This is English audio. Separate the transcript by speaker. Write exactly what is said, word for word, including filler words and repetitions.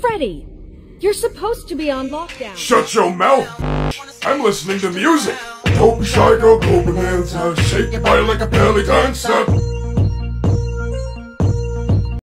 Speaker 1: Freddy! You're supposed to be on lockdown.
Speaker 2: Shut your mouth! I'm listening to music! Don't be shy, girl, go bonanza. Shake your body like a belly dancer.